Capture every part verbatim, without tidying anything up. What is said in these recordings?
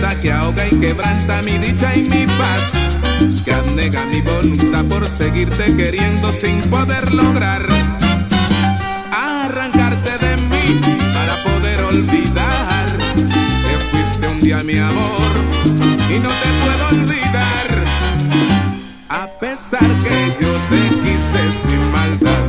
gata que ahoga y quebranta mi dicha y mi paz, que abnega mi voluntad por seguirte queriendo sin poder lograr arrancarte de mí para poder olvidar que fuiste un día mi amor y no te puedo olvidar, a pesar que yo te quise sin maldad.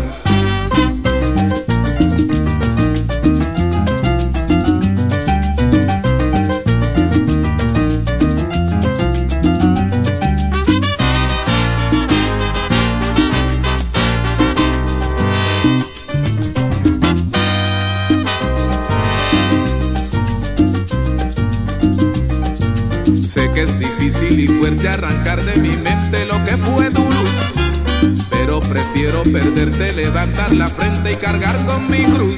Sé que es difícil y fuerte arrancar de mi mente lo que fue duro, pero prefiero perderte, levantar la frente y cargar con mi cruz.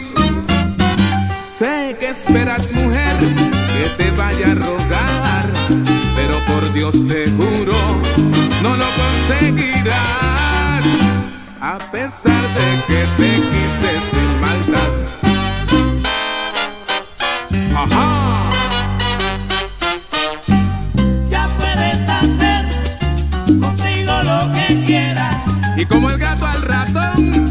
Sé que esperas, mujer, que te vaya a rogar, pero por Dios te juro, no lo conseguirás, a pesar de que te quise sin maldad. Ajá. Como el gato al ratón.